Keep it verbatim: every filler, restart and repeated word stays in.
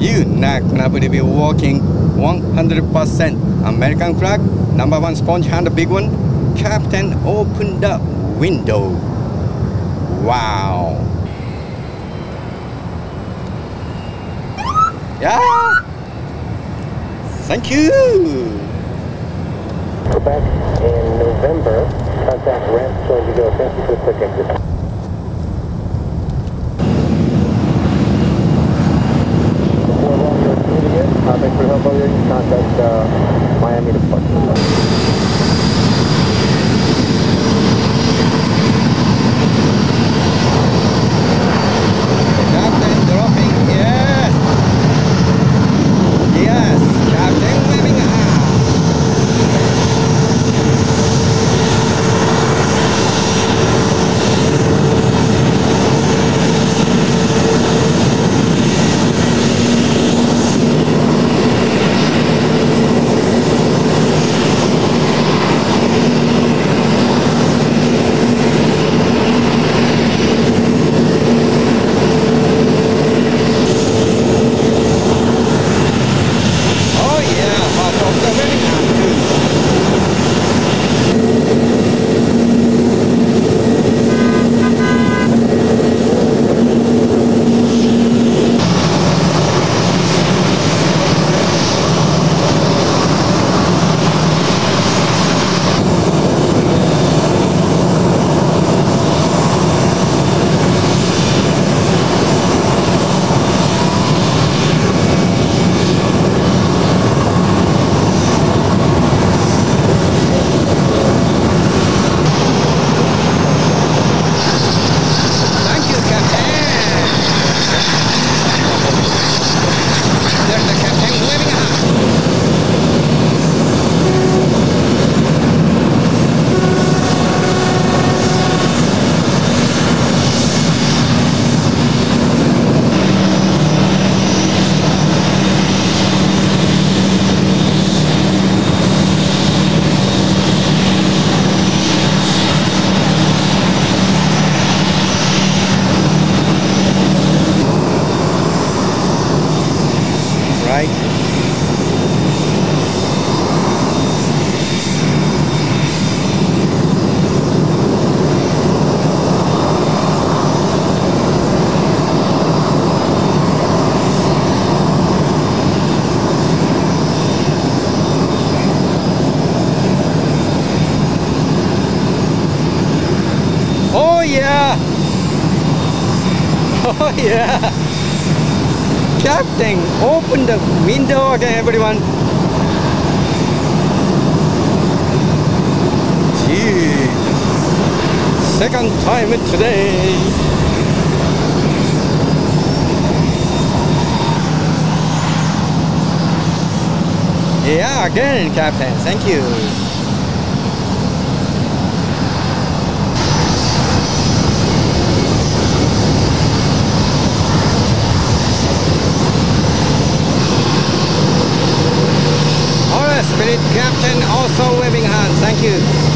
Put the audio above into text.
You not gonna be walking one hundred percent American flag, number one sponge hand, big one. Captain opened the window. Wow. Yeah. Thank you. Quebec in November. Contact ramp showing to go. Thank you for the quick exit. Uh, thanks for help earlier. You contact uh, Miami Department. Captain dropping, yes. Yes, Captain waving high. Oh yeah! Captain, open the window again, everyone. Jesus. Second time today. Yeah, again, Captain. Thank you. Spirit Captain also waving hands. Thank you.